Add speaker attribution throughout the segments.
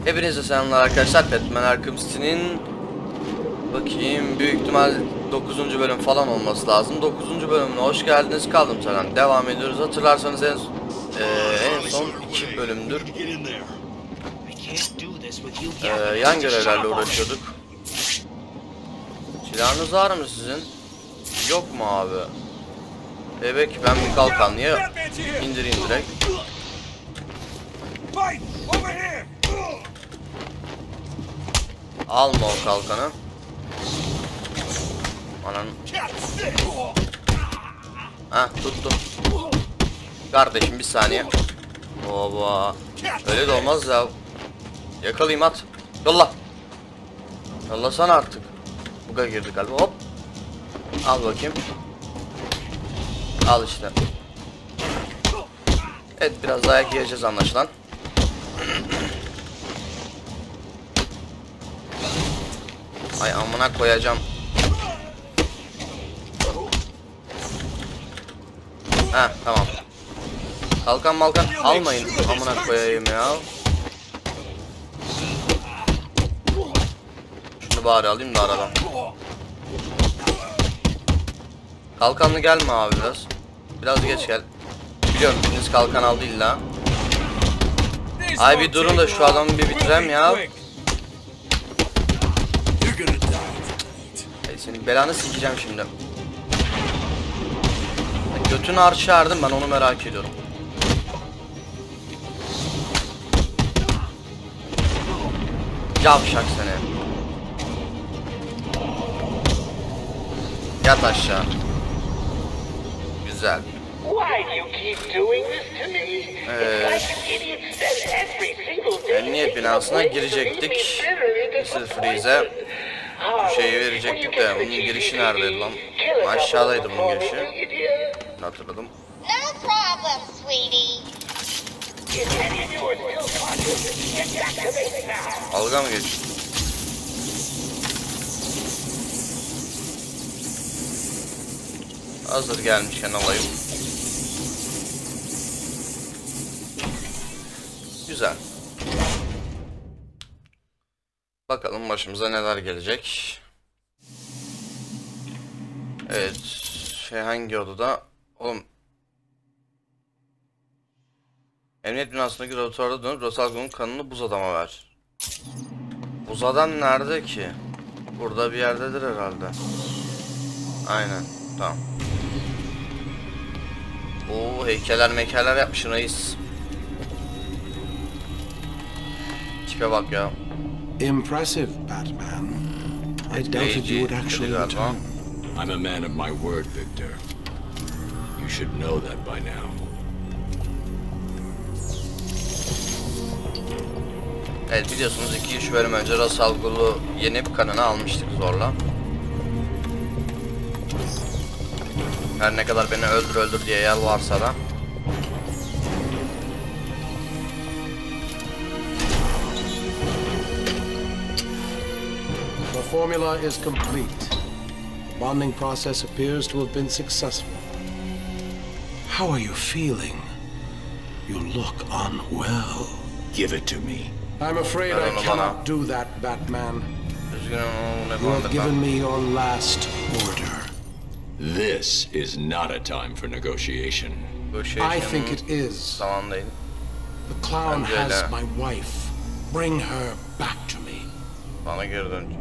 Speaker 1: Hepinize selamlar arkadaşlar. Batman Arkham City'nin bakayım büyük ihtimal 9. bölüm falan olması lazım. 9. bölümüne hoş geldiniz. Kaldım sana. Devam ediyoruz. Hatırlarsanız en son 2 bölümdür yan görevlerle uğraşıyorduk. Silahınız var mı sizin? Yok mu abi? Bebek ben bir kalkanlıya indireyim direkt. Alma o kalkanı. Anan. Ha tuttum. Kardeşim bir saniye. Baba. Öyle de olmaz ya. Yakalayayım at. Yolla. Yollasana artık. Buga girdi galiba. Hop. Al bakayım. Al işte. Evet biraz dayak yiyeceğiz anlaşılan. Ay amına koyacağım. Ha tamam. Kalkan malkan almayın amına koyayım ya. Şunu bari alayım da aradan. Kalkanlı gelme abi biraz. Biraz geç gel. Biliyorum biriniz kalkan aldı illa. Ay bir durun da şu adamı bir bitirem ya. Senin belanı sikeceğim şimdi. Götünü arşardım ben onu merak ediyorum. Yavşak seni. Yat aşağı. Güzel. Emniyet binasına girecektik. Mr. Freeze'e bu şeyi verecektik de bunun girişi neredeydi lan? Aşağıdaydı bunun girişi. Hatırladım.
Speaker 2: No problem, sweetie.
Speaker 1: Alga mı geç? Hazır gelmişken alayım. Güzel. Bakalım başımıza neler gelecek. Evet. Hangi odada? Oğlum. Emniyet binasındaki laboratuvarda dönüp Rosalgo'nun kanını buz adama ver. Buz adam nerede ki? Burada bir yerdedir herhalde. Aynen. Tamam. Oo heykeller mekeller yapmışsın reis. Tipe bak ya.
Speaker 3: Impressive, Batman. I doubted you would actually return.
Speaker 4: I'm a man of my word, Victor. You should know that by now.
Speaker 1: Evet biliyorsunuz 2-3 bölüm önce Ra's al Ghul'u yenip kanını almıştık zorla. Her ne kadar beni öldür öldür diye yalvarsa da.
Speaker 3: The formula is complete. The bonding process appears to have been successful. How are you feeling? You look unwell.
Speaker 4: Give it to me.
Speaker 3: I'm afraid I cannot do that, Batman. You have given me your last order.
Speaker 4: This is not a time for negotiation.
Speaker 3: I think it is. The clown has my wife. Bring her back to me.
Speaker 1: Bana geri dön.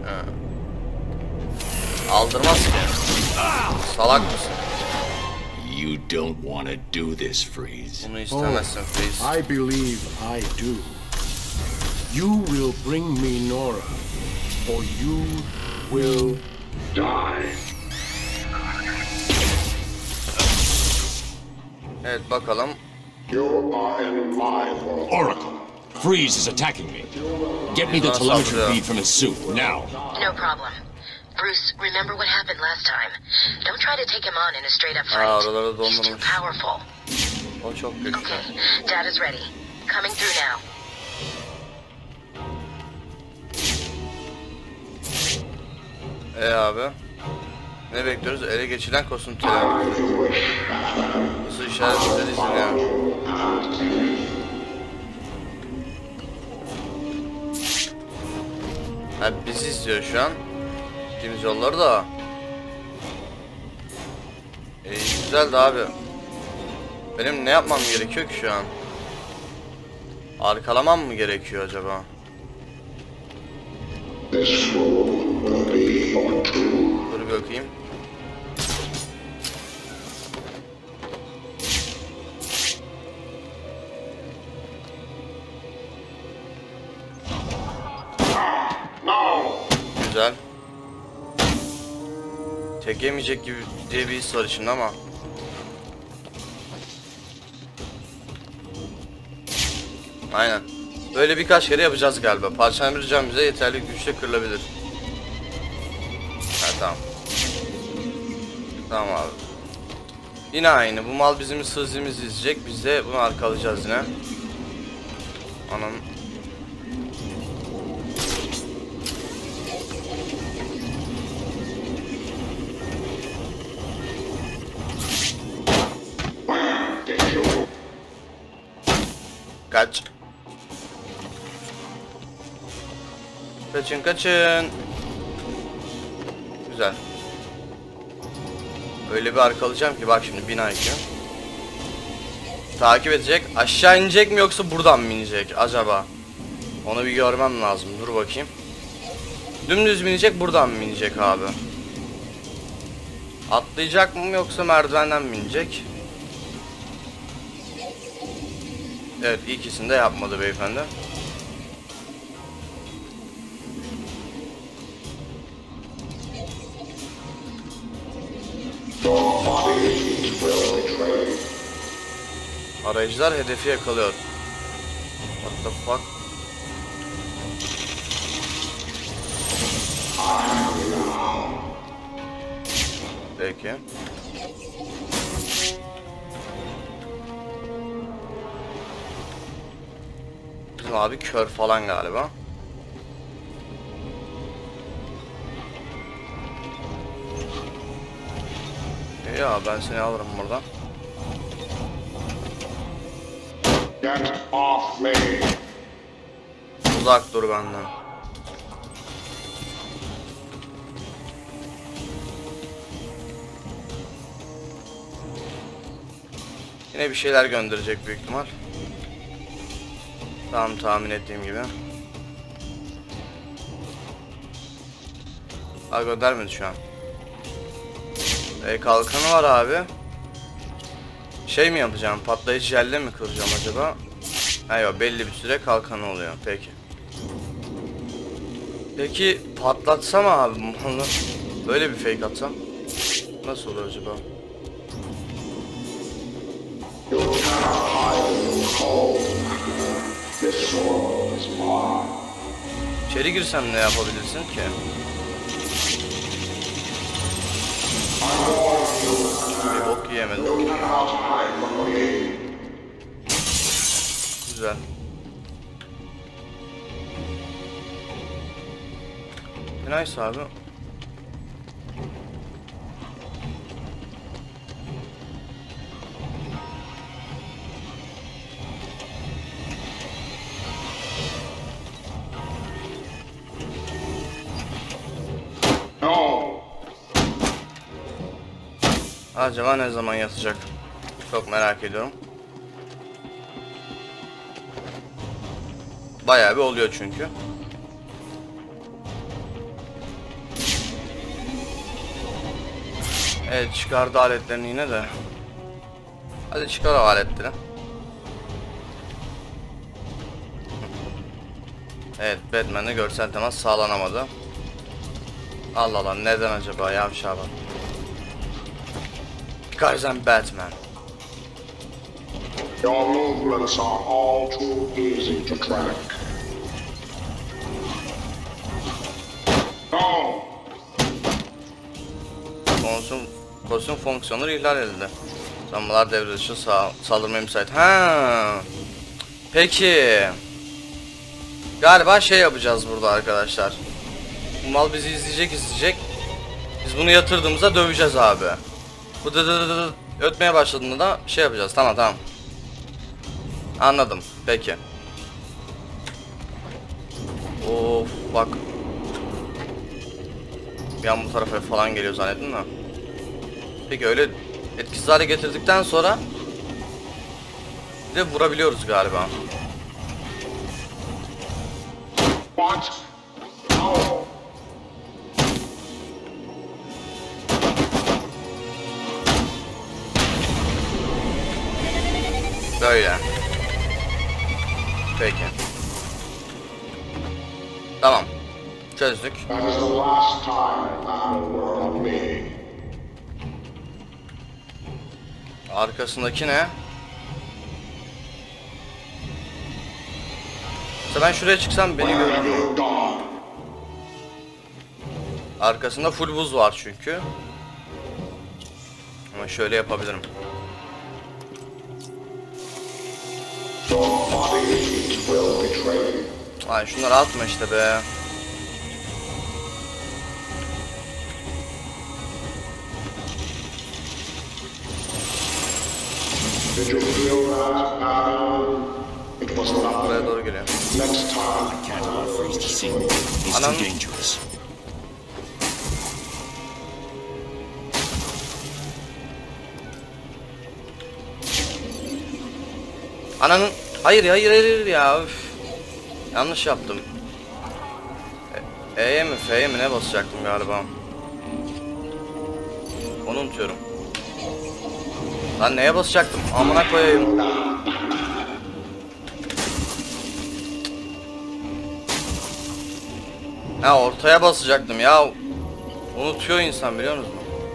Speaker 1: Aldırmaz ki. Salak mısın?
Speaker 4: You don't want to do this, Freeze.
Speaker 1: Bunu istemezsin Freeze.
Speaker 3: I believe I do. You will bring me Nora, or you will die.
Speaker 1: Evet bakalım.
Speaker 3: You are in my world.
Speaker 4: Oracle, Freeze is attacking me. Get me the telemetry feed from his suit, now.
Speaker 5: No problem. Bruce, remember what happened last time. Don't try to take him on in a straight-up fight. He's too powerful.
Speaker 1: O çok güçlü.
Speaker 5: Okay, Dad is ready. Coming through now.
Speaker 1: Abi. Ne bekliyoruz? Ele geçilen kosuntular. Nasıl işaretleri izliyor? Ha, bizi izliyor şu an. Gittiğimiz yolları da. Güzeldi abi. Benim ne yapmam gerekiyor ki şu an? Arkalamam mı gerekiyor acaba? Dur bir bakayım. Güzel. Tek yemeyecek gibi diye bir his var içinde ama. Aynen. Böyle birkaç kere yapacağız galiba. Parçalamayacağım bize yeterli güçle kırılabilir. Ha tamam. Tamam abi. Yine aynı. Bu mal bizim hızımızı izleyecek. Biz de bunu arkalayacağız yine. Anam. Kaç. Kaçın kaçın. Güzel. Öyle bir arkalayacağım ki bak şimdi 1000 IQ. Takip edecek. Aşağı inecek mi yoksa buradan mı inecek acaba? Onu bir görmem lazım. Dur bakayım. Dümdüz mi inecek, buradan mı inecek abi? Atlayacak mı yoksa merdivenden mi inecek? Evet, ikisini de yapmadı beyefendi. Arayıcılar hedefi yakalıyor. What the fuck? Peki. Bizim abi kör falan galiba. Ya ben seni alırım buradan.
Speaker 6: Get off me.
Speaker 1: Uzak dur benden. Yine bir şeyler gönderecek büyük ihtimal. Tam tahmin ettiğim gibi. Ha, göndermedi şu an. Kalkanı var abi. Şey mi yapacağım? Patlayıcı jelle mi kıracağım acaba? Hayır, belli bir süre kalkanı oluyor. Peki. Peki patlatsam abi bunu. Böyle bir fake atsam nasıl olur acaba? İçeri girsem ne yapabilirsin ki? Bir bok yiyemedim. Güzel. Nice abi.
Speaker 6: No.
Speaker 1: Acaba ne zaman yatacak? Çok merak ediyorum. Bayağı bir oluyor çünkü. Evet, çıkardı aletlerini yine de. Hadi çıkar o aletleri. Evet, Batman'le görsel temas sağlanamadı. Allah Allah, neden acaba yavşağa bak. Because I'm Batman.
Speaker 6: Your movements are all too easy to track. No.
Speaker 1: Kostüm fonksiyonları ihlal edildi. Sanmalar devre dışı saldırmaya müsait. Ha. Peki. Galiba şey yapacağız burada arkadaşlar. Bu mal bizi izleyecek. Biz bunu yatırdığımızda döveceğiz abi. Bu ötmeye başladığında da şey yapacağız. Tamam. Anladım. Peki. Of bak. Bir an bu tarafa falan geliyor zannettim de. Peki öyle etkisiz hale getirdikten sonra bir de vurabiliyoruz galiba.
Speaker 6: What? No.
Speaker 1: Böyle. Peki. Tamam. Çözdük.
Speaker 6: That is the last time that will work on me.
Speaker 1: Arkasındaki ne? İşte ben şuraya çıksam beni
Speaker 6: Where
Speaker 1: görür.
Speaker 6: have you gone?
Speaker 1: Arkasında full buz var çünkü. Ama şöyle yapabilirim.
Speaker 6: Your body will betray you.
Speaker 1: Ay şunları atma işte be.
Speaker 6: Did you feel that, Adam? It was
Speaker 1: Buraya
Speaker 6: nothing.
Speaker 1: doğru geliyor.
Speaker 6: Next time,
Speaker 4: Can't allow Freeze to see me. He's
Speaker 1: Anam.
Speaker 4: too dangerous.
Speaker 1: Ananın... Hayır ya. Üf. Yanlış yaptım. E'ye mi F'ye mi ne basacaktım galiba. Onu unutuyorum. Lan neye basacaktım? Amına koyayım. Ha ortaya basacaktım ya. Unutuyor insan biliyor musunuz?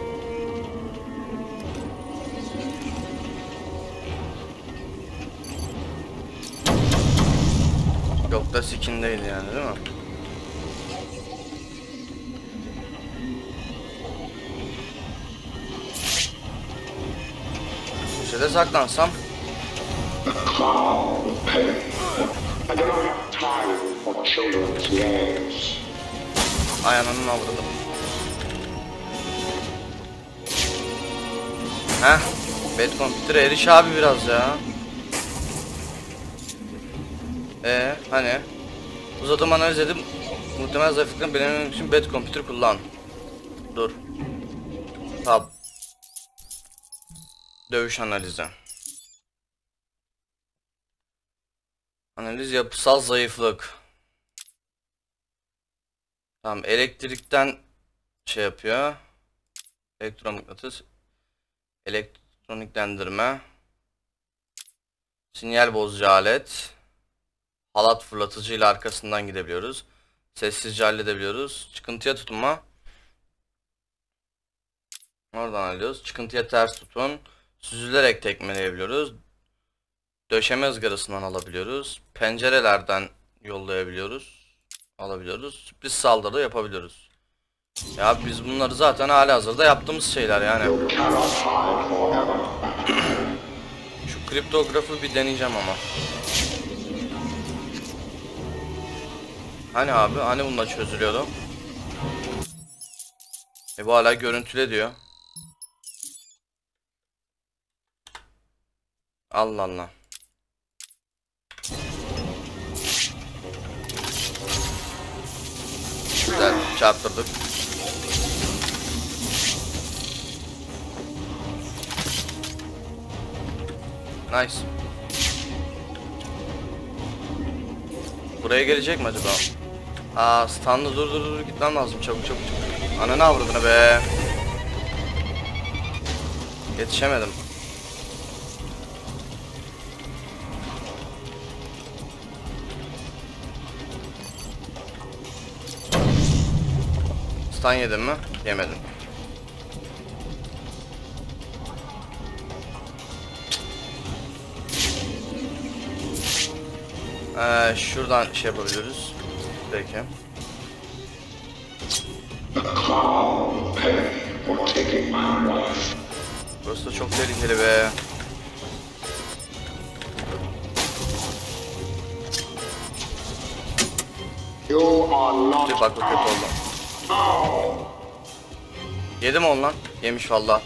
Speaker 1: Yok da sikindeydi yani değil mi? Köşede saklansam.
Speaker 6: clown pay. I do not have time for children's games.
Speaker 1: Ay ananın avradı. Heh. Bad Computer'a eriş abi biraz ya. Hani? Uzadım analiz edip muhtemel zayıflıklarını belirlemek için Bad Computer kullan. Dur. Tab. Dövüş analizi. Analiz yapısal zayıflık. Tamam elektrikten şey yapıyor. Elektromıknatıs. Elektroniklendirme. Sinyal bozucu alet. Halat fırlatıcıyla arkasından gidebiliyoruz. Sessizce halledebiliyoruz. Çıkıntıya tutunma. Oradan alıyoruz. Çıkıntıya ters tutun. Süzülerek tekmeleyebiliyoruz. Döşeme ızgarasından alabiliyoruz. Pencerelerden yollayabiliyoruz. Alabiliyoruz. Sürpriz saldırı yapabiliyoruz. Ya biz bunları zaten halihazırda yaptığımız şeyler yani.
Speaker 6: You cannot hide forever.
Speaker 1: Şu kriptografı bir deneyeceğim ama. Hani abi? Hani bununla çözülüyordu? Bu hala görüntüle diyor. Allah Allah. Güzel çarptırdık. Nice. Buraya gelecek mi acaba? Aa standı dur gitmem lazım çabuk. Ananı avradını be. Yetişemedim. Stun yedim mi? Yemedim. Şuradan şey yapabiliriz. Peki.
Speaker 6: The clown pay for taking my wife.
Speaker 1: Burası da çok tehlikeli be.
Speaker 6: You are not.
Speaker 1: Bak bu kötü oldu.
Speaker 6: No.
Speaker 1: Yedi mi on lan? Yemiş valla.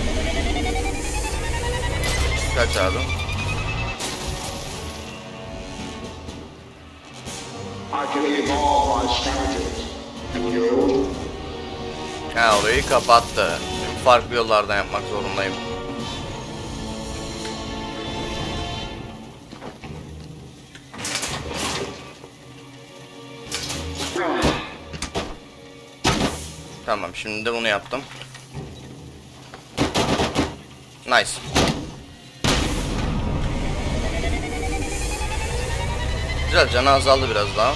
Speaker 1: Kaç abi?
Speaker 6: can evolve my strategies. And you?
Speaker 1: Ha, orayı kapattı. Şimdi farklı yollardan yapmak zorundayım. Tamam, şimdi de bunu yaptım. Nice. Güzel, canı azaldı biraz daha.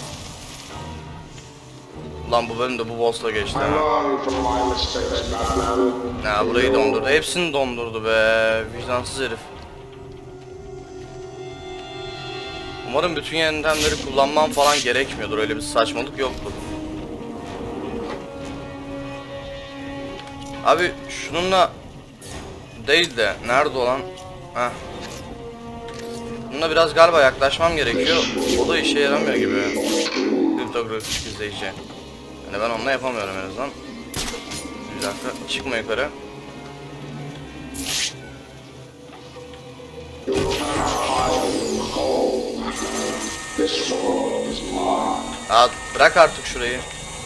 Speaker 1: Lan bu bölümde bu boss'la geçti
Speaker 6: I
Speaker 1: ha.
Speaker 6: learn from my mistakes, Batman.
Speaker 1: Ya burayı dondurdu. Hepsini dondurdu be. Vicdansız herif. Umarım bütün yöntemleri kullanmam falan gerekmiyordur. Öyle bir saçmalık yoktur. Abi şununla değil de nerede olan? Heh. Bununla biraz galiba yaklaşmam gerekiyor. O da işe yaramıyor gibi. Kriptografik izleyici. Yani ben onunla yapamıyorum en azından. Bir dakika, çıkma yukarı. Aa, bırak artık şurayı.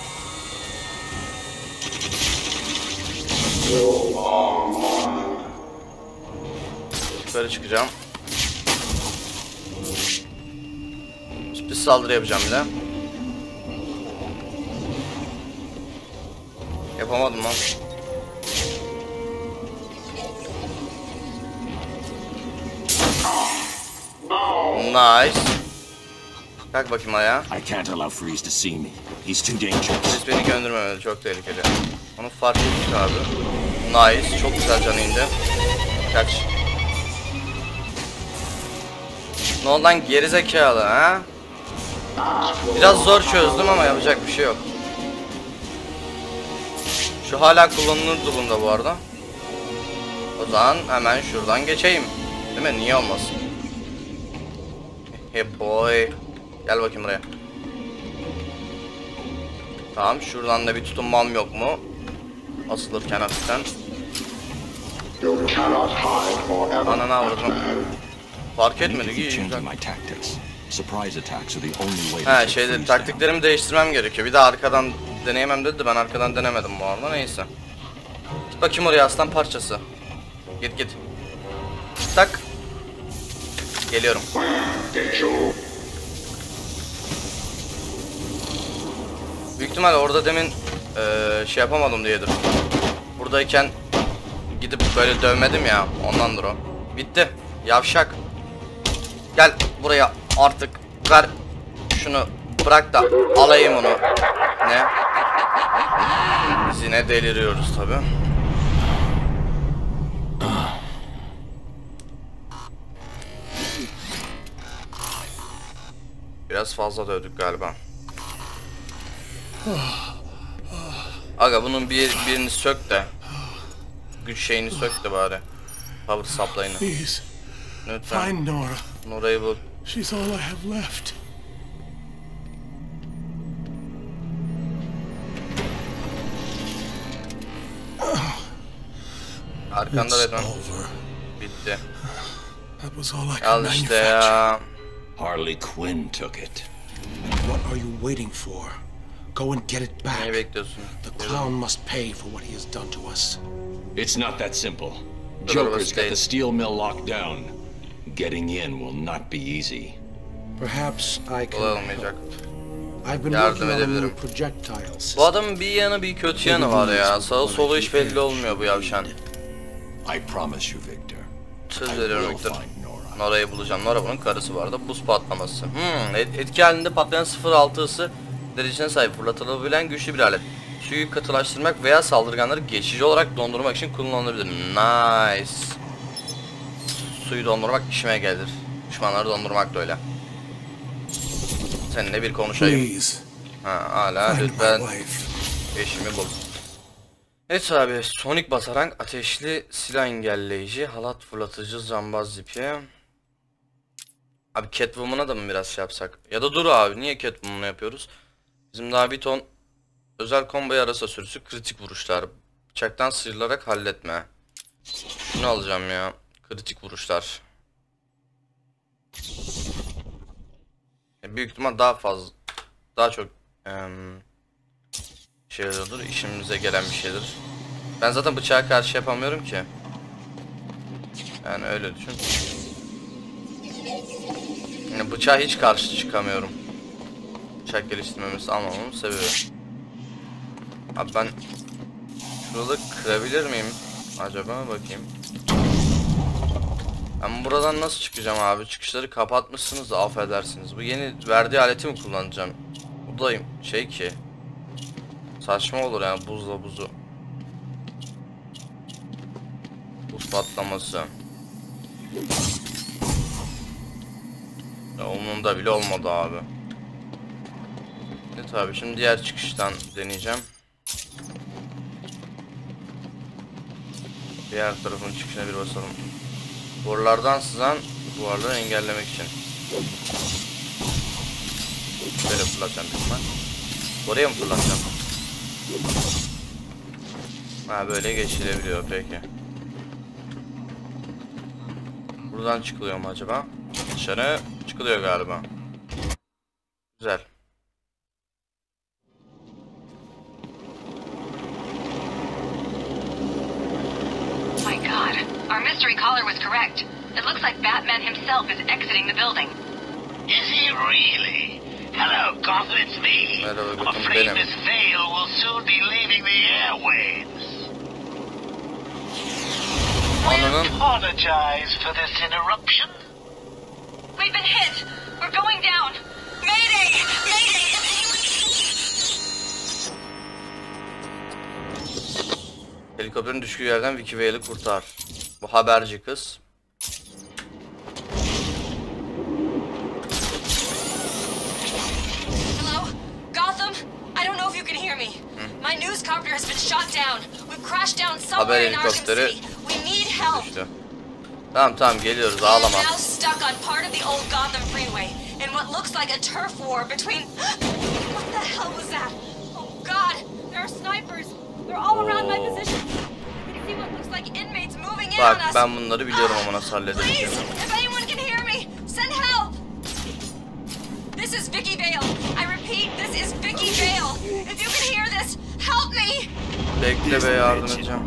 Speaker 1: Yukarı çıkacağım. Sürpriz saldırı yapacağım bir de. Yapamadım lan. Nice. Kalk bakayım ayağa.
Speaker 4: I can't allow Freeze to see me. He's too dangerous.
Speaker 1: Siz beni göndermemeli, çok tehlikeli. Onu fark ettik abi. Nice, çok güzel canı indi. Kaç. Ne oldu lan gerizekalı ha? Biraz zor çözdüm ama yapacak bir şey yok. Şu hala kullanılır durumda bu arada. O zaman hemen şuradan geçeyim. Değil mi? Niye olmasın? Hey boy. Gel bakayım buraya. Tamam, şuradan da bir tutunmam yok mu? Asılırken hafiften.
Speaker 6: You cannot hide forever,
Speaker 1: Ananı avradım.
Speaker 6: Batman.
Speaker 1: Fark
Speaker 4: I need to
Speaker 1: etmedi
Speaker 4: keep
Speaker 1: ki.
Speaker 4: changing my tactics. Surprise attacks are the only way to
Speaker 1: He
Speaker 4: take
Speaker 1: şeyde
Speaker 4: Freeze
Speaker 1: taktiklerimi değiştirmem gerekiyor. Bir de arkadan deneyemem dedi de ben arkadan denemedim bu arada, neyse. Git bakayım oraya aslan parçası. Git git. Tak. Geliyorum.
Speaker 6: Did you?
Speaker 1: Büyük ihtimal orada demin şey yapamadım diyedir. Buradayken gidip böyle dövmedim ya, ondandır o. Bitti. Yavşak. Gel buraya artık. Ver şunu, bırak da alayım onu. Ne? Biz yine deliriyoruz tabi. Biraz fazla dövdük galiba. Aga bunun birini sök de. Güç şeyini sök de bari. Power supply'ını.
Speaker 3: Please,
Speaker 1: Lütfen.
Speaker 3: find Nora.
Speaker 1: Nora'yı bul.
Speaker 3: She's all I have left.
Speaker 1: Arkanda
Speaker 3: It's
Speaker 1: Batman.
Speaker 3: over.
Speaker 1: Bitti.
Speaker 3: That was all I could
Speaker 1: Al işte
Speaker 3: manufacture.
Speaker 1: ya.
Speaker 4: Harley Quinn took it.
Speaker 3: What are you waiting for? Go and get it back.
Speaker 1: Neyi bekliyorsun?
Speaker 3: The clown must pay for what he has done to us.
Speaker 4: It's not that simple.
Speaker 1: But
Speaker 4: Joker's got
Speaker 1: state.
Speaker 4: the steel mill locked down. Getting in will not be easy.
Speaker 3: Perhaps I
Speaker 1: Kolay
Speaker 3: can
Speaker 1: olmayacak.
Speaker 3: help. I've been
Speaker 1: Yardım
Speaker 3: working on a new
Speaker 1: edebilirim.
Speaker 3: projectile system.
Speaker 1: Bu adamın bir yanı bir kötü yanı var ya. Sağı solu hiç belli olmuyor bu yavşan.
Speaker 4: I promise you, Victor.
Speaker 1: Söz
Speaker 4: I
Speaker 1: veriyorum
Speaker 4: will
Speaker 1: Victor.
Speaker 4: find Nora.
Speaker 1: Nora'yı bulacağım. Nora bunun karısı bu arada. Buz patlaması. Etki halinde patlayan 0.6 ısı derecesine sahip fırlatılabilen güçlü bir alet. Suyu katılaştırmak veya saldırganları geçici olarak dondurmak için kullanılabilir. Nice. Suyu dondurmak işime gelir. Düşmanları dondurmak da öyle. Seninle bir konuşayım.
Speaker 3: Please,
Speaker 1: Ha, hala
Speaker 3: find
Speaker 1: lütfen
Speaker 3: my wife.
Speaker 1: eşimi bul. Evet abi, sonik basarak, ateşli silah engelleyici, halat fırlatıcı, zambaz ipi. Abi Catwoman'a da mı biraz şey yapsak? Ya da dur abi, niye Catwoman'ı yapıyoruz? Bizim daha bir ton özel combo yarasa sürüsü, kritik vuruşlar, bıçaktan sıyrılarak halletme. Şunu alacağım ya, kritik vuruşlar. Büyük ihtimal daha fazla daha çok şeydir, işimize gelen bir şeydir. Ben zaten bıçağa karşı yapamıyorum ki. Yani öyle düşün. Yani bıçağa hiç karşı çıkamıyorum. Bıçak geliştirmemizi almamamın sebebi. Abi ben şurada kırabilir miyim acaba, bakayım. Ben buradan nasıl çıkacağım abi? Çıkışları kapatmışsınız da affedersiniz. Bu yeni verdiği aleti mi kullanacağım? Bu da şey ki, saçma olur yani, buzla buzu. Buz patlaması. Ya umurumda bile olmadı abi. Evet abi, şimdi diğer çıkıştan deneyeceğim. Diğer tarafın çıkışına bir basalım. Borulardan sızan buharları engellemek için. Böyle fırlatacağım büyük ihtimal. Oraya mı fırlatacağım? Ha, böyle geçirebiliyor, peki. Buradan çıkılıyor mu acaba? Dışarı çıkılıyor galiba. Güzel.
Speaker 5: My God, our mystery caller was correct. It looks like Batman himself is exiting the building.
Speaker 7: Is he really? Hello, Gotham, it's me. I'm afraid Miss Vale will soon be leaving the airwaves. I apologize for this interruption.
Speaker 5: We've been hit. We're going down. Mayday! Mayday!
Speaker 1: Helikopterin düştüğü yerden Vicky Vale'i kurtar. Bu haberci kız.
Speaker 8: Hello? Gotham? I don't know if you can hear me. My news copter has been shot down. We've crashed down somewhere in Arkham City. We need help.
Speaker 1: Düştü. Tamam geliyoruz,
Speaker 8: We're
Speaker 1: ağlama.
Speaker 8: now stuck on part of the old Gotham freeway in what looks like a turf war between... What the hell was that? Oh God, there are snipers. They're all around my position. I can see what looks like inmates moving in on
Speaker 1: Bak
Speaker 8: us.
Speaker 1: ben bunları biliyorum ama nasıl halledeceğim.
Speaker 8: Please, if anyone can hear me, send help. This is Vicky Vale. I repeat, this is Vicky Vale. If you can hear this, help me.
Speaker 1: Bekle be, yardım edeceğim.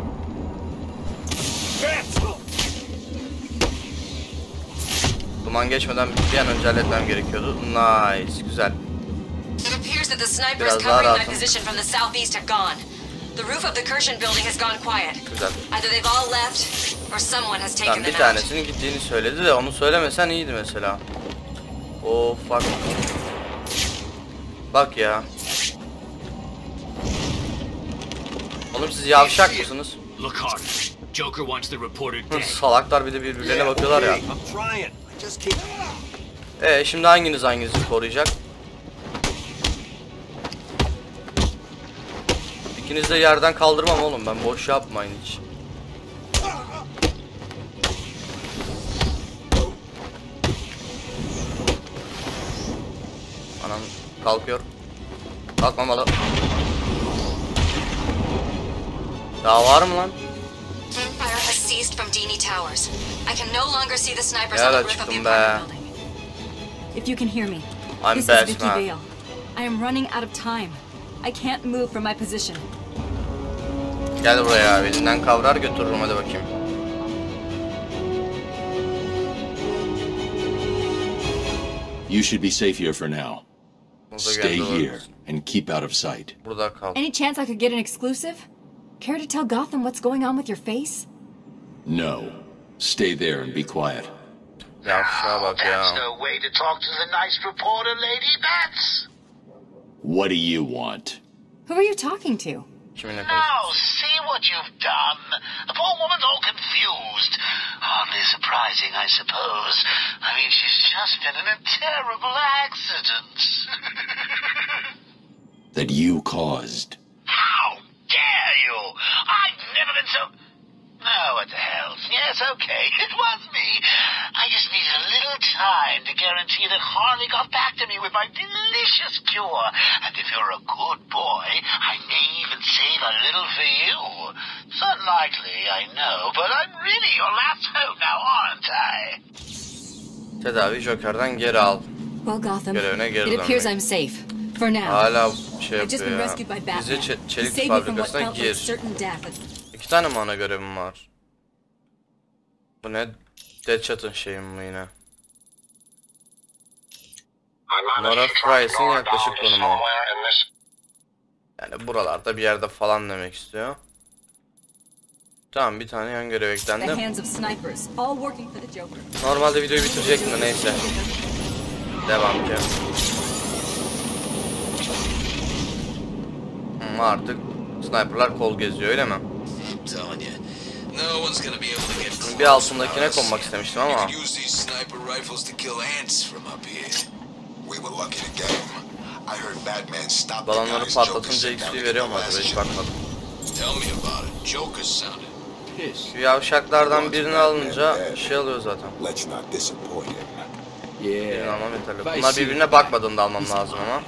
Speaker 1: Duman geçmeden bir an önce halletmem gerekiyordu. Nice, güzel.
Speaker 8: It appears that the snipers
Speaker 1: Biraz daha
Speaker 8: covering my
Speaker 1: rahatım.
Speaker 8: position from the southeast have gone. The roof of the Kirshen building has gone quiet.
Speaker 1: Güzel.
Speaker 8: Either they've all left or someone has taken
Speaker 1: Tamam, bir
Speaker 8: them out.
Speaker 1: tanesinin gittiğini söyledi de onu söylemesen iyiydi mesela. Oh fuck. Bak ya. Oğlum siz yavşak mısınız?
Speaker 4: Look hard. Joker wants the reporter dead.
Speaker 1: Salaklar, bir de birbirlerine bakıyorlar ya.
Speaker 3: I'm trying. Just keep...
Speaker 1: Şimdi hanginizi koruyacak? İkiniz de yerden kaldırmam oğlum, ben boş yapmayın hiç. Anam kalkıyor. Kalkmamalı. Daha var mı lan?
Speaker 8: Fire has ceased from Dini Towers. I can no longer see the snipers on
Speaker 1: Nerede
Speaker 8: the roof of the
Speaker 1: çıktım be?
Speaker 8: apartment building.
Speaker 9: If you can hear me,
Speaker 1: I'm
Speaker 9: this is Vicky
Speaker 1: Batman.
Speaker 9: Vale. I am running out of time. I can't move from my position.
Speaker 1: Gel buraya, elinden kavrar götürürüm, hadi bakayım.
Speaker 4: You should be safe here for now.
Speaker 1: Burada
Speaker 4: Stay
Speaker 1: geldi,
Speaker 4: here and keep out of sight.
Speaker 1: Burada kal.
Speaker 9: Any chance I could get an exclusive? Care to tell Gotham what's going on with your face?
Speaker 4: No. Stay there and be quiet.
Speaker 1: Yavşağa bak ya.
Speaker 7: That's no way to talk to the nice reporter, Lady Bats.
Speaker 4: What do you want?
Speaker 9: Who are you talking to?
Speaker 1: Kiminle konuş?
Speaker 7: Now, see what you've done. The poor woman's all confused. Hardly surprising, I suppose. I mean, she's just been in a terrible accident.
Speaker 4: That you caused.
Speaker 7: How dare you? I've never been so... Oh, what the hell? Yes, okay, it was me. I just needed a little time to guarantee that Harley got back to me with my delicious cure. And if you're a good boy, I may even save a little for you. It's unlikely, I know, but I'm really your last hope now, aren't I?
Speaker 1: Tedavi Joker'den geri al.
Speaker 9: Well, Gotham,
Speaker 1: Görevine geri
Speaker 9: it appears
Speaker 1: dönmek.
Speaker 9: I'm safe. For now.
Speaker 1: Hala şey
Speaker 9: I've just
Speaker 1: yapıyor
Speaker 9: been
Speaker 1: ya.
Speaker 9: rescued by Batman.
Speaker 1: Bizi
Speaker 9: He
Speaker 1: çelik
Speaker 9: saved me from what
Speaker 1: fabrikasına
Speaker 9: felt like
Speaker 1: gir.
Speaker 9: certain death.
Speaker 1: 2 tane mi ana görevim var? Bu ne? Deadshot'ın şeyi mi yine? Nora Price'in yaklaşık konumu. Yani buralarda bir yerde falan demek istiyor. Tamam, bir tane yan görev
Speaker 9: The
Speaker 1: eklendi.
Speaker 9: hands of snipers, all working for the Joker.
Speaker 1: Normalde videoyu bitirecektim de neyse. Devam ki. Artık sniperlar kol geziyor, öyle mi? Bir altındakine konmak istemiştim ama. Balonları patlatınca XP veriyor mu acaba, hiç bakmadım. Şu yavşaklardan birini alınca şey alıyor zaten. Birini almam yeterli. Bunlar birbirine bakmadığında almam lazım ama.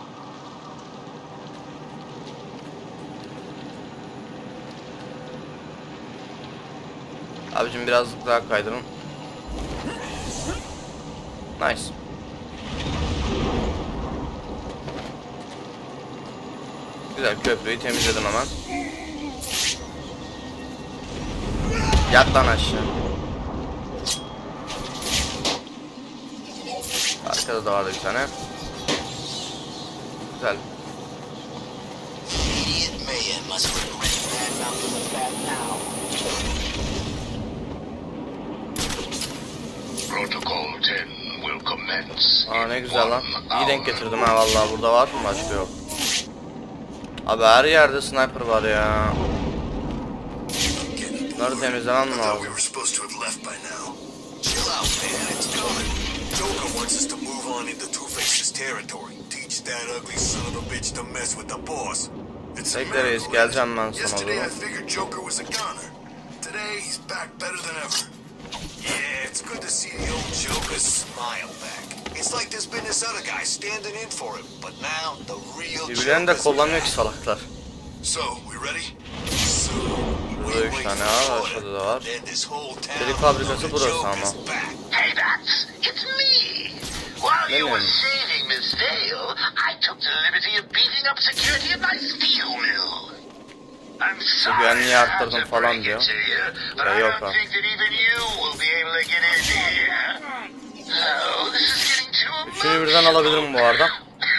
Speaker 1: Abicim birazcık daha kaydırın. Nice. Güzel, köprüyü temizledim hemen. Yat lan aşağı. Arkada da vardı bir tane. Güzel. Aa, ne güzel lan. İyi denk getirdim ha vallahi, burada var mı başka? Yok. Abi her yerde sniper var ya. Bunları temizlemem lazım. Bekle reis, geleceğim ben sana doğru.
Speaker 10: Yeah, it's good to see the old Joker smile back. It's like there's been this other guy standing in for him, but now the real
Speaker 1: Birbirlerini de kullanıyor ki salaklar.
Speaker 10: So, we ready?
Speaker 1: Burada 3 tane var, aşağıda da var. Çelik fabrikası burası ama.
Speaker 7: Hey, that's it's me. While you were saving Miss Vale, I took the liberty of beefing up security at my steel mill. I'm sorry
Speaker 1: güvenliği arttırdım falan diyor.
Speaker 7: ya yok ha.
Speaker 1: Üçünü birden alabilirim bu arada.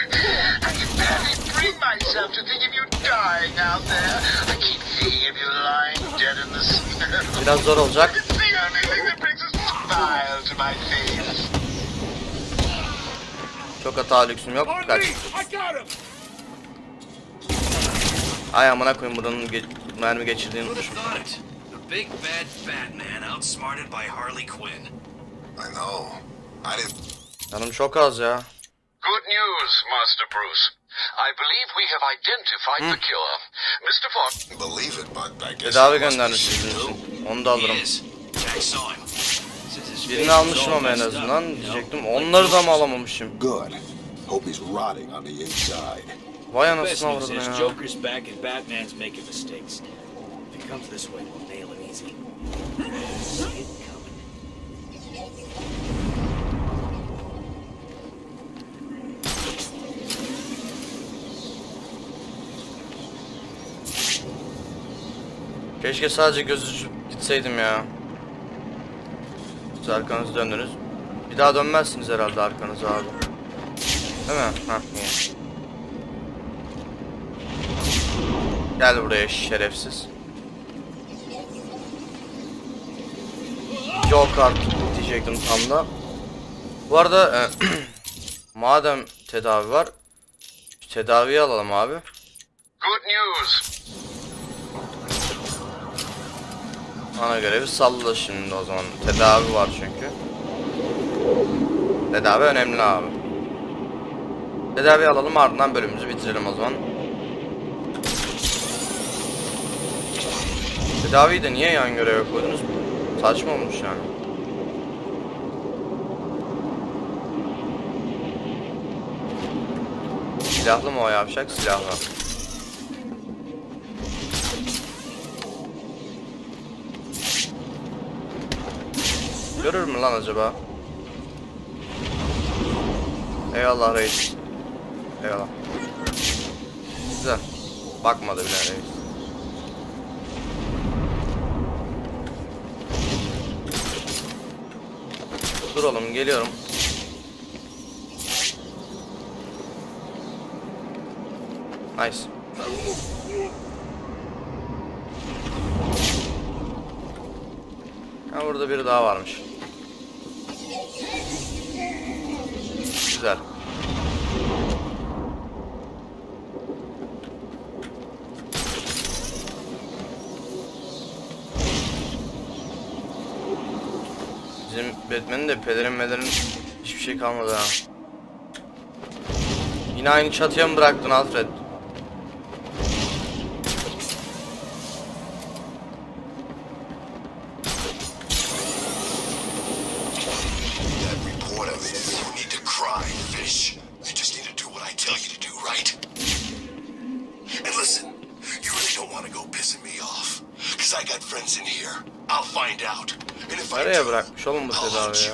Speaker 1: Biraz zor olacak. Çok hata lüksüm yok. Kaç. Ay amına koyayım, buranın mermi geçirdiğini unutmuşum.
Speaker 10: Big bad Batman outsmarted by Harley Quinn. I know. I didn't.
Speaker 1: Canım çok az ya.
Speaker 11: Good news, Master Bruce. I believe we have identified the killer. Mr. Fox.
Speaker 10: Believe it, but I guess.
Speaker 1: Tedavi göndermiş sizin için. Onu da alırım. Birini almışım ama en azından diyecektim. Onları da mı alamamışım?
Speaker 10: Good. Hope he's rotting on the inside.
Speaker 1: Vay anasını avradın ya.
Speaker 12: Joker's back and Batman's making mistakes. If he comes this way, we'll nail him easy. See it coming.
Speaker 1: Keşke sadece göz gitseydim ya. Siz arkanızı döndünüz. Bir daha dönmezsiniz herhalde arkanıza abi. Değil mi? Hah, iyi. Gel buraya şerefsiz. Joker diyecektim tam da. Bu arada madem tedavi var, tedaviyi alalım abi.
Speaker 11: Good news.
Speaker 1: Ana görevi salla şimdi o zaman. Tedavi var çünkü. Tedavi önemli abi. Tedavi alalım, ardından bölümümüzü bitirelim o zaman. Tedaviyi de niye yan göreve koydunuz? Saçma olmuş yani. Silahlı mı o yavşak? Silahlı. Görür mü lan acaba? Eyvallah reis. Eyvallah. Güzel. Bakmadı bile reis. Duralım, geliyorum. Nice. Ha, burada biri daha varmış. Güzel. Bizim Batman'in de pelerin hiçbir şey kalmadı ha. Yine aynı çatıya mı bıraktın Alfred? Nereye bırakmış oğlum bu tedavi ya?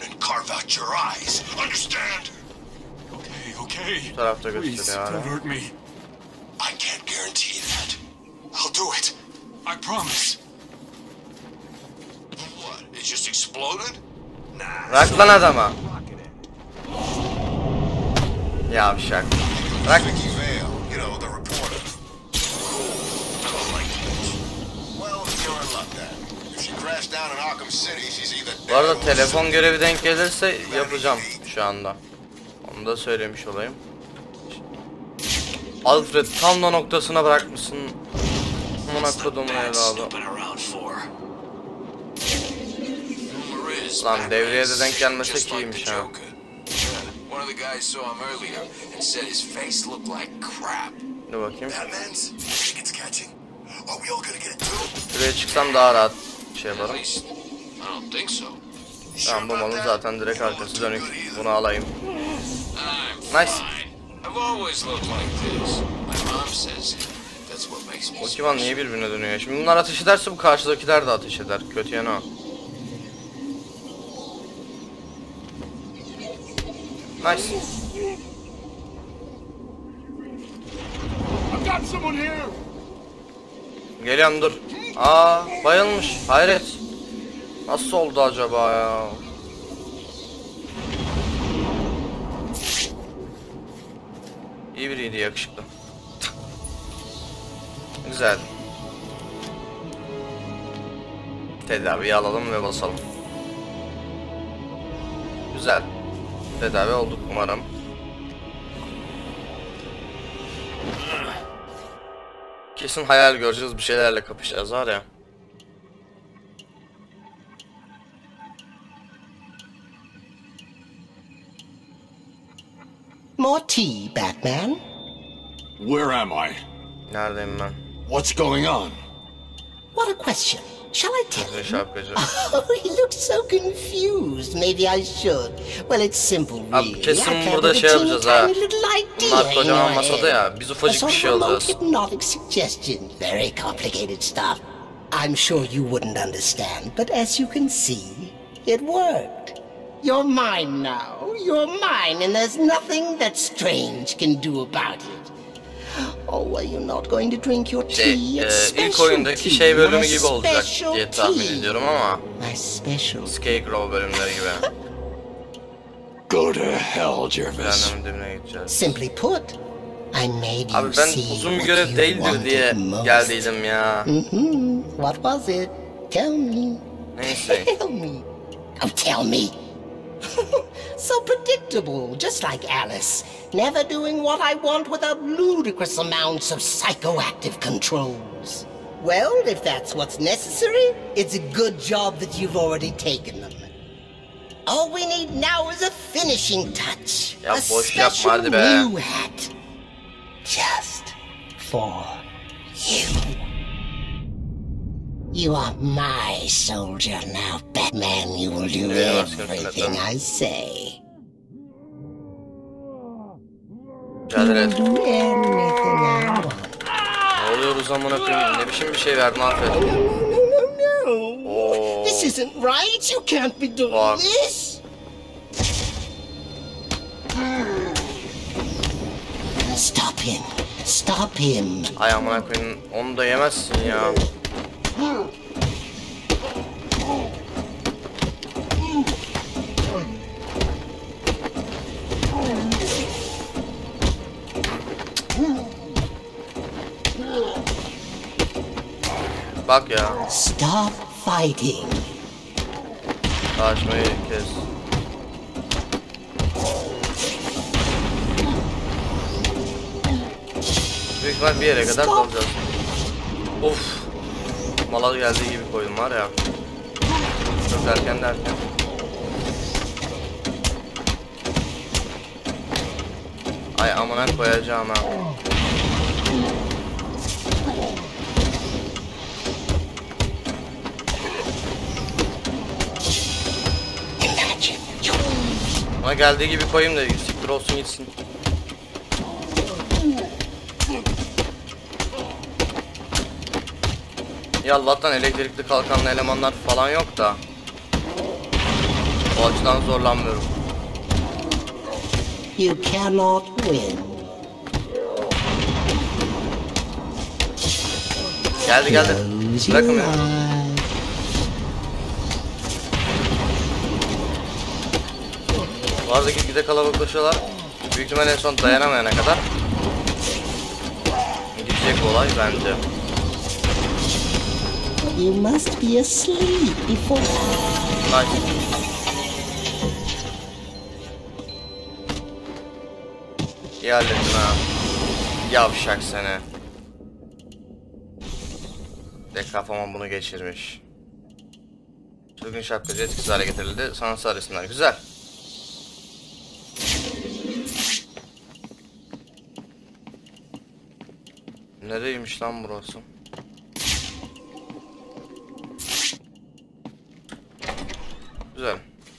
Speaker 1: Bu tarafta gösteriyor hala. Bırak lan adama. Yavşak. Bırak. Bu arada telefon görevi denk gelirse yapacağım şu anda. Onu da söylemiş olayım. Alfred tam da noktasına bırakmışsın. Amına kodumun evladı. Lan devreye de denk gelmesek iyiymiş ha. Dur bakayım. Şuraya çıksam daha rahat şey yaparım. Tamam, bu malın zaten direkt arkası dönük. Bunu alayım. Nice. Pokemon niye birbirine dönüyor? Şimdi bunlar ateş ederse bu karşıdakiler de ateş eder. Kötü yanı o. Nice. Geliyorum, dur. Aa, bayılmış. Hayret. Nasıl oldu acaba ya? İyi biriydi, yakışıklı. Güzel. Tedaviyi alalım ve basalım. Güzel. Tedavi olduk umarım. Kesin hayal göreceğiz, bir şeylerle kapışacağız var ya.
Speaker 13: More tea, Batman?
Speaker 4: Where am I?
Speaker 1: Neredeyim ben?
Speaker 4: What's going on?
Speaker 13: What a question. Shall I tell him? Oh, he looks so confused. Maybe I should. Well, it's simple, really.
Speaker 1: Abi kesin burada şey yapacağız ha. Bunlar kocaman masada ya. Biz ufacık bir şey olacağız.
Speaker 13: Hypnotic suggestion. Very complicated stuff. I'm sure you wouldn't understand, but as you can see, it worked. You're mine now. You're mine, and there's nothing that Strange can do about it. Oh, are you not going to drink your tea?
Speaker 1: İlk oyundaki şey bölümü gibi olacak diye tahmin ediyorum ama. Scarecrow bölümleri gibi.
Speaker 4: Go to hell, Jervis.
Speaker 13: Simply put, I made you
Speaker 1: abi ben
Speaker 13: see
Speaker 1: uzun bir görev değildir diye geldiydim ya.
Speaker 13: What was it? Tell me.
Speaker 1: Neyse.
Speaker 13: Tell me. Oh, tell me. So predictable, just like Alice. Never doing what I want without ludicrous amounts of psychoactive controls. Well, if that's what's necessary, it's a good job that you've already taken them. All we need now is a finishing touch.
Speaker 1: Ya
Speaker 13: a
Speaker 1: boş yapma hadi be.
Speaker 13: new hat. Just for you. You are my soldier now, Batman. You will do everything I say.
Speaker 1: Mücadele et.
Speaker 13: Do anything I want.
Speaker 1: Ne oluyoruz amına koyayım? Ne biçim bir şey verdin Alfred?
Speaker 13: No. This isn't right. You can't be doing this. Stop him. Stop him.
Speaker 1: Ay amına koyayım, onu da yemezsin ya. Bak ya.
Speaker 13: Stop fighting.
Speaker 1: Savaşmayı kes. Büyük ihtimal bir yere kadar kalacağız. Of. Mala geldiği gibi koydum var ya. Çok erken derken. Ay amına koyacağım ha. Ona geldiği gibi koyayım da siktir olsun gitsin. Ya Allah'tan elektrikli kalkanlı elemanlar falan yok da. O açıdan zorlanmıyorum.
Speaker 13: You cannot win.
Speaker 1: Geldi geldi. Bırakın ya. Bu arada gitgide kalabalıklaşıyorlar. Büyük ihtimalle en son dayanamayana kadar gidecek bu olay bence.
Speaker 13: You must be asleep before.
Speaker 1: Nice. İyi hallettin ha. Yavşak seni. De kafama bunu geçirmiş. Çılgın şapkacı etkisiz hale getirildi. Sanatsal resimler güzel. Nereymiş lan burası? Güzel.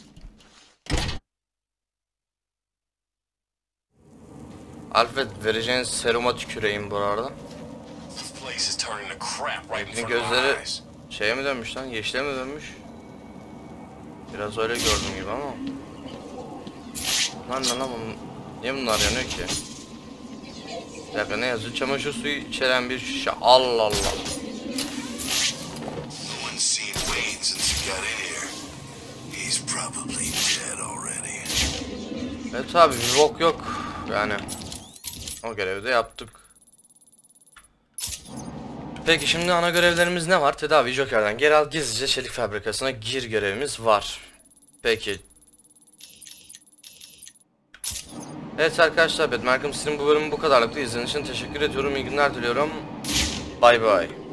Speaker 1: Alfred, vereceğin seruma tüküreyim bu arada. Hepinin gözleri şeye mi dönmüş lan? Yeşile mi dönmüş? Biraz öyle gördüm gibi ama. Lan niye bunlar yanıyor ki? Bir dakika, ne yazıyor? Çamaşır suyu içeren bir şişe. Allah Allah. Evet abi, bir bok yok yani. O görevi de yaptık. Peki şimdi ana görevlerimiz ne var? Tedavi Joker'den geri al, gizlice çelik fabrikasına gir görevimiz var. Peki. Evet arkadaşlar, Batman Arkham City'nin bu bölümü bu kadarlıktı. İzlediğiniz için teşekkür ediyorum. İyi günler diliyorum. Bay bay.